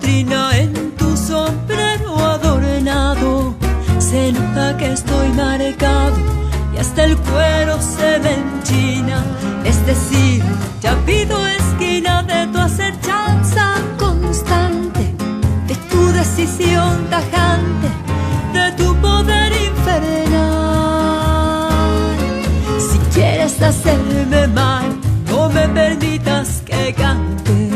golondrina en tu sombrero adornado. Se nota que estoy marcado y hasta el cuero se me enchina. Es decir, ya pido esquina de tu acechanza constante, de tu decisión tajante, de tu poder infernal. Si quieres hacerme mal, no me permitas que cante.